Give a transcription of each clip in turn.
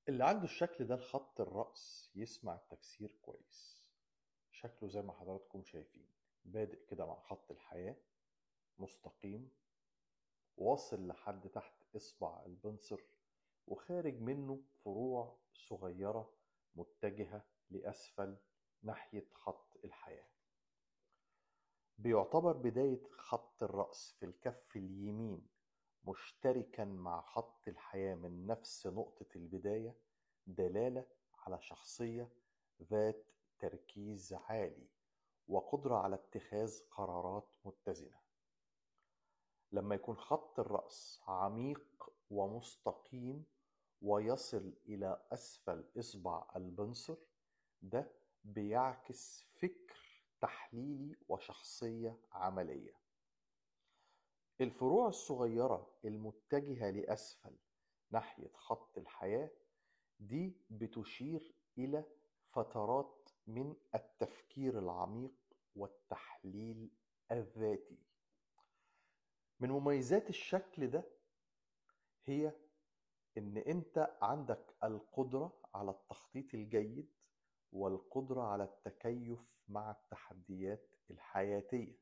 اللي عنده الشكل ده لخط الرأس يسمع التفسير كويس. شكله زي ما حضراتكم شايفين، بادئ كده مع خط الحياة، مستقيم، واصل لحد تحت إصبع البنصر، وخارج منه فروع صغيرة متجهة لأسفل ناحية خط الحياة. بيعتبر بداية خط الرأس في الكف اليمين مشتركا مع خط الحياة من نفس نقطة البداية، دلالة على شخصية ذات تركيز عالي وقدرة على اتخاذ قرارات متزنة. لما يكون خط الرأس عميق ومستقيم ويصل إلى أسفل إصبع البنصر، ده بيعكس فكر تحليلي وشخصية عملية. الفروع الصغيرة المتجهة لأسفل ناحية خط الحياة دي بتشير إلى فترات من التفكير العميق والتحليل الذاتي. من مميزات الشكل ده هي إن أنت عندك القدرة على التخطيط الجيد والقدرة على التكيف مع التحديات الحياتية،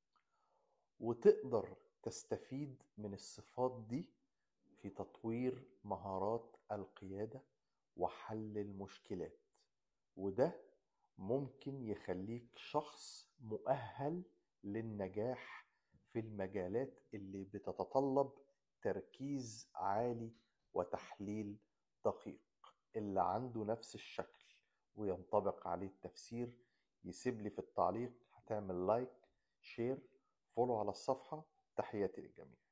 وتقدر تستفيد من الصفات دي في تطوير مهارات القيادة وحل المشكلات. وده ممكن يخليك شخص مؤهل للنجاح في المجالات اللي بتتطلب تركيز عالي وتحليل دقيق. اللي عنده نفس الشكل وينطبق عليه التفسير يسيب لي في التعليق، هتعمل لايك، شير، فولو على الصفحة. تحياتي للجميع.